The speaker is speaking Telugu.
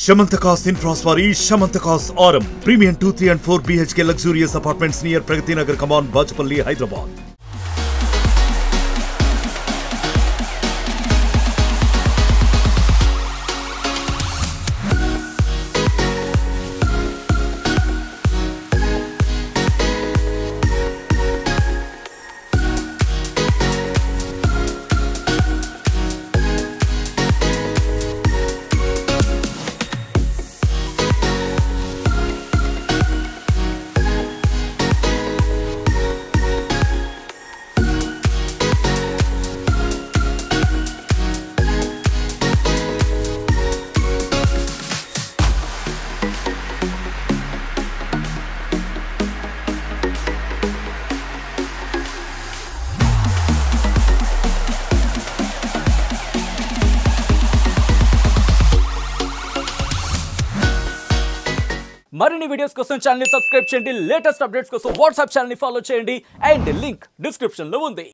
Shamantakas Infraswari, Shamantakas Aurum. Premium 2, 3 and 4 BHK luxurious apartments near Pragati Nagar, Kaman, Bajpalli, Hyderabad. మరిన్ని వీడియోస్ కోసం ఛానల్ ని సబ్స్క్రైబ్ చేయండి లేటెస్ట్ అప్డేట్స్ కోసం వాట్సాప్ ఛానల్ ని ఫాలో చేయండి అండ్ లింక్ డిస్క్రిప్షన్ లో ఉంది